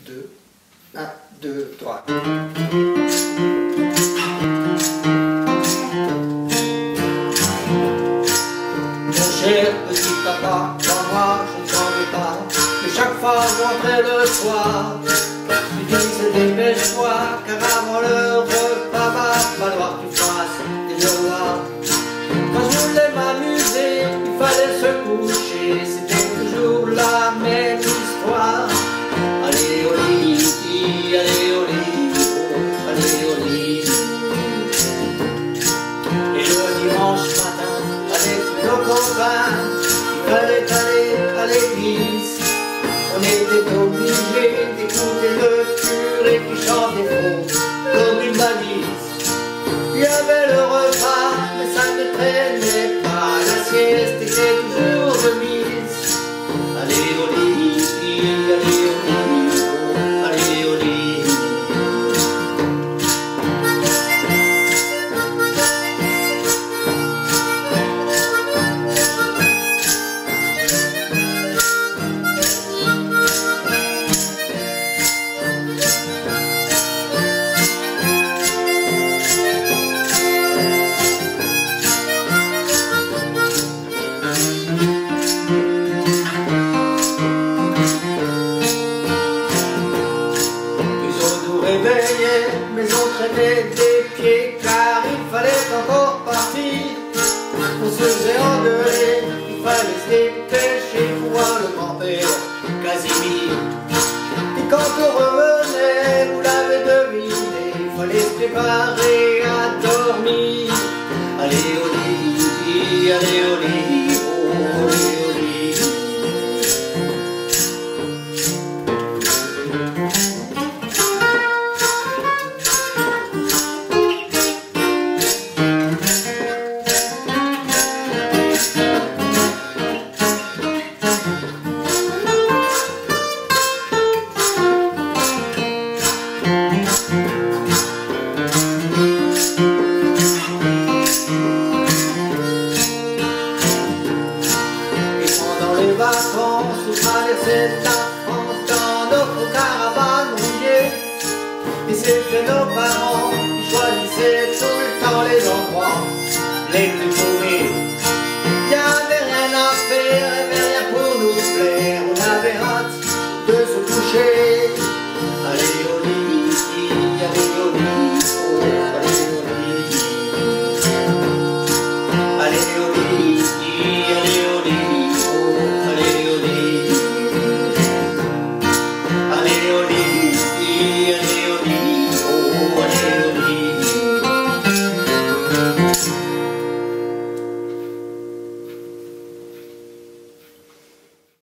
2, 1, 2, 3. Mon cher petit papa, dans moi je ne t'en veux pas, mais chaque fois je rentrais le soir, je disais dépêche-toi, car avant le repas va falloir que tu fasses des devoirs. Quand je voulais m'amuser, il fallait se coucher, c'était toujours la même histoire. Allez au lit, allez au lit, oh, allez au lit. Et le dimanche matin, avec tous nos copains, il fallait aller à l'église. On était obligés d'écouter le curé qui chantait faux comme une balise. Il y avait le repas, mais ça ne traînait pas, la sieste était toujours de mise. Allez au lit, allez au lit, oh, allez au lit. Mais on traînait des pieds car il fallait encore partir. On se faisait engueuler, il fallait se dépêcher pour voir le grand-père Casimir. Et quand on revenait, vous l'avez deviné, il fallait se préparer à dormir. Allez au lit, allez au lit, oh, allez au lit. Vacances, on traversait la France dans notre caravane rouillée. Et c'était nos parents qui choisissaient tout le temps les endroits les plus paumés. Y'avait rien à faire, y'avait rien pour nous plaire. On avait hâte de se coucher